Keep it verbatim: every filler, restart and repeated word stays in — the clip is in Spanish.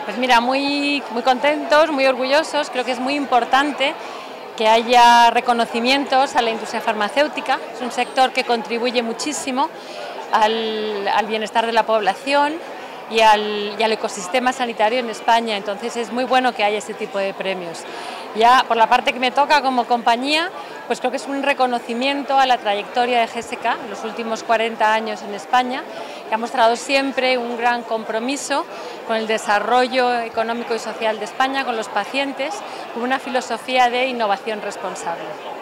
Pues mira, muy, muy contentos, muy orgullosos. Creo que es muy importante que haya reconocimientos a la industria farmacéutica. Es un sector que contribuye muchísimo al, al bienestar de la población y al, y al ecosistema sanitario en España. Entonces es muy bueno que haya este tipo de premios. Ya por la parte que me toca como compañía, pues creo que es un reconocimiento a la trayectoria de G S K en los últimos cuarenta años en España, que ha mostrado siempre un gran compromiso con el desarrollo económico y social de España, con los pacientes, con una filosofía de innovación responsable.